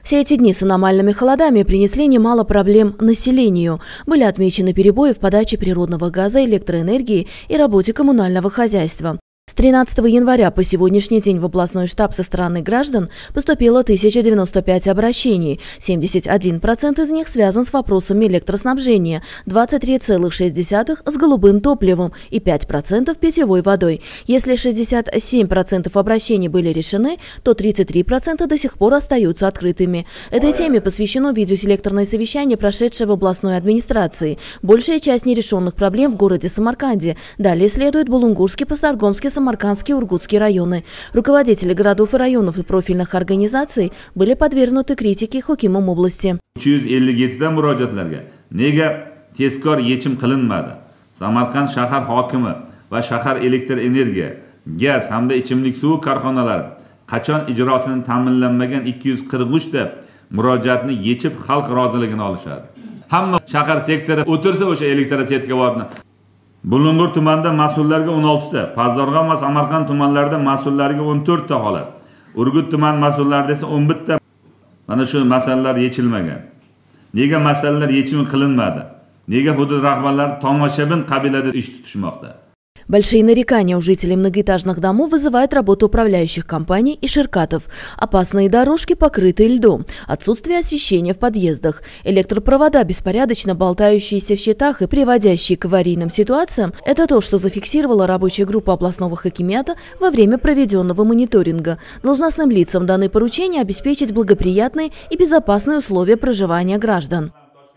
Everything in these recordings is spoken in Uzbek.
Все эти дни с аномальными холодами принесли немало проблем населению. Были отмечены перебои в подаче природного газа, электроэнергии и работе коммунального хозяйства. С 13 января по сегодняшний день в областной штаб со стороны граждан поступило 1095 обращений. 71% из них связан с вопросами электроснабжения, 23,6% с голубым топливом и 5% питьевой водой. Если 67% обращений были решены, то 33% до сих пор остаются открытыми. Этой теме посвящено видеоселекторное совещание, прошедшее в областной администрации. Большая часть нерешенных проблем в городе Самарканде. Далее следует Булунгурский, Пастаргомский, Самаркандский, Ургутский районы. Руководители городов и районов и профильных организаций были подвергнуты критике хокимом области. 357 murojaatlarga nega tezkor yechim qilinmadi? Samarqand shahar hokimi va shahar elektr energiya, gaz hamda ichimlik suvi korxonalari qachon ijrosini ta'minlanmagan 243 ta murojaatni yechib xalq roziligini olishadi. Hamma shahar sektori o'tirsa o'sha elektrosetkavorni Bulungur tumanida mas'ullarga 16 ta, Pazdarg'om va Samarqand tumanlarida mas'ullarga 14 ta holat. Urgut tuman mas'ullarida esa 11 ta. Mana shu masalalar yechilmagan. Nega masalalar yechimi qilinmadi? Nega hudud rahbarlari tomoshabin qabilada ish tutishmoqda? Большие нарекания у жителей многоэтажных домов вызывает работа управляющих компаний и ширкатов. Опасные дорожки покрыты льдом, отсутствие освещения в подъездах, электропровода, беспорядочно болтающиеся в щитах и приводящие к аварийным ситуациям – это то, что зафиксировала рабочая группа областного хакимиата во время проведенного мониторинга. Должностным лицам даны поручения обеспечить благоприятные и безопасные условия проживания граждан.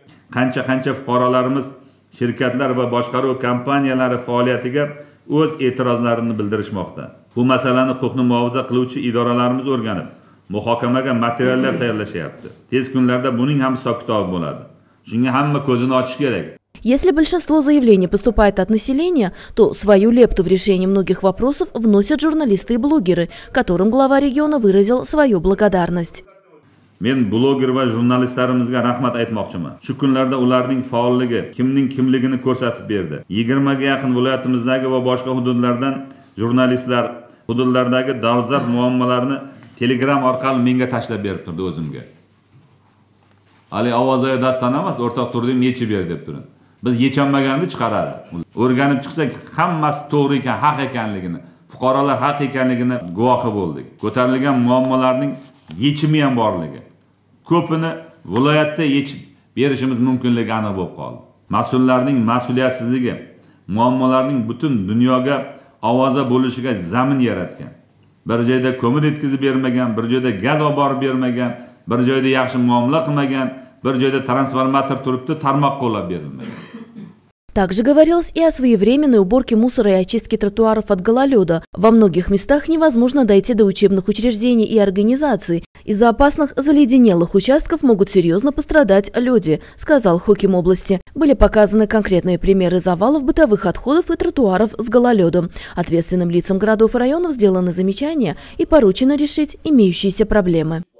Qancha fuqarolarimiz shirkatlar va boshqaruv kompaniyalari faoliyatiga o'z e'tirozlarini bildirishmoqda. Bu masalani huquqni muhofaza qiluvchi idoralarimiz o'rganib, muhokamaga materiallar tayyorlashyapti. Tez kunlarda buning ham hisob-kitobi bo'ladi. Shunga hamma ko'zini ochish kerak. Если большинство заявлений поступает от населения, то свою лепту в решение многих вопросов вносят журналисты и блогеры, которым глава региона выразил свою благодарность. Men bloger va jurnalistlarimizga rahmat aytmoqchiman. Shu kunlarda ularning faolligi, kimning kimligini ko'rsatib berdi. 20 ga yaqin viloyatimizdagi va boshqa hududlardan jurnalistlar hududlardagi dolzarb muammolarni Telegram orqali menga tashlab berib turdi o'zimga. Ali ovozoya dastan emas, o'rtoq turdim yechib ber deb turing. Biz yecholmaganni chiqaradi. O'rganib chiqsak, hammasi to'g'ri ekan, haq ekanligini, fuqarolar haq ekanligini guvohi bo'ldik. Ko'tarilgan muammolarning yechimi ham borligi. Ko'pini viloyatda yechib berishimiz mumkinligi aniq bo'lib qoldi. Mas'ullarning mas'uliyatsizligi muammolarning butun dunyoga ovoza bo'lishiga zamin yaratgan. Bir joyda ko'mir yetkazib bermagan, bir joyda gaz olib borib bermagan, bir joyda yaxshi muomala qilmagan, bir joyda transformator turibdi, tarmoq qo'llab berilmagan. Также говорилось и о своевременной уборке мусора и очистке тротуаров от гололеда. Во многих местах невозможно дойти до учебных учреждений и организаций. Из-за опасных заледенелых участков могут серьезно пострадать люди, сказал хоким области. Были показаны конкретные примеры завалов бытовых отходов и тротуаров с гололедом. Ответственным лицам городов и районов сделаны замечания и поручено решить имеющиеся проблемы.